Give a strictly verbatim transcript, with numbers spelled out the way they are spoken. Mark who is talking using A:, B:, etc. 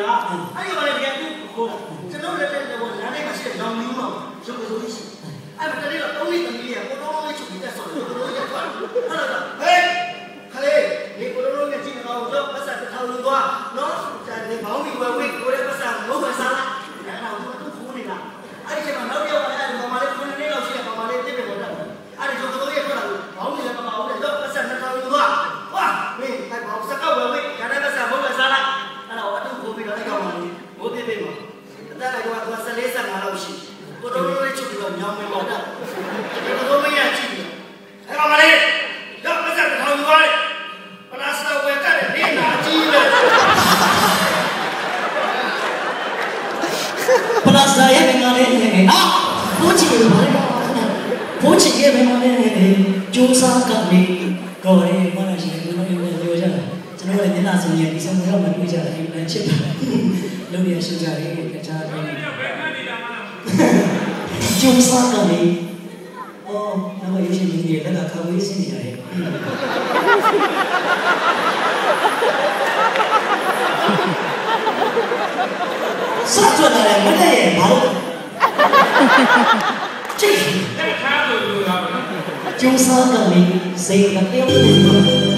A: လားအဲ့ဒီဘာလဲပြန်ပြီးခေါ်တာကျွန်တော်လည်းတဲ့ဘောလမ်းထဲမှာရှိတဲ့နောင်မျိုးမှာရုပ်ကစိုးရှိအဲ့ဒါတလေးတော့သုံးနှစ်သမီးရဲ့ကိုတော်လေးချုပ်ပြီးတက်ဆော်တယ်ကိုတော်ရဲ့ထွက်ဟုတ်လားဟေးခလေးဒီကိုတော်ရဲ့ကြည့်နေတော့တော့ပတ်စံတစ်ထောင်လုံးသွားနော်ဒါဒီဘောင်းပြီးဝဲဝဲကိုရဲ့ပတ်စံမဟုတ်ပါစားလားအဲ့ဒါတော့သူခိုးနေတာအဲ့ဒီချိန်မှာနောက်ပြောက်လာတဲ့ဘာမှလည်းခုနှစ်နှစ်လောက်ရှိတဲ့ဘာမှလည်းတစ်ပြပေါ်တာအဲ့ဒီကျွန်တော်ရဲ့ထွက်လာလို့ဘောင်းပြီးလည်းမပါဘူးလေတော့ပတ်စံတစ်ထောင်လုံးသွားဝါမင်းအဲ့ဘောင်းစကောက်ဝဲဝဲဒါနဲ့ပတ်စံမဟုတ်ပါစားလားအဲ့ဒါတော့အတူခိုးပြီးတော့အဲ့ကောင်မလေးမိုးပြပြမှာအဲ့ဒါကတော့သူကဆယ်လေးဆယ်ငါလောက်ရှိကိုတော်လေးချုပ်ပြီးတော့ညောင်းမပေါ်တာကိုတော်မရကြည့်အဲ့ကောင်မလေးတော့ပတ်စံတစ်ထောင်လုံးသွားတယ်ပလာစတာဝဲတက်တယ်နေနာကြည့်ပဲပလာစတာရဲ့ငါလေးဟာဘိုးချီရဲ့ဘာလဲဘိုးချီရဲ့ဘာလဲကျိုးစားကလေးကိုယ်ရဲ့ဘာလဲရှိတယ်ကျွန်တော်ပြောကြတာကျွန်တော်လည်းညနာဆိုရင်ဒီဆောင်တော့မတွေ့ကြတယ်ပြန်ချစ်တာလုံးရရှိကြတယ်တခြားတယ်ကျိုးစားကလေးအော်တော့ရရှိနေတယ်လက်ကခါဝေးစင်းနေတယ်စကြဝဠာမတည့်ရဲ့ဘာလို့ကြည့်ခါလို့ပြောတာကျိုးစားကလေးစိတ်မပြောင်းဘူး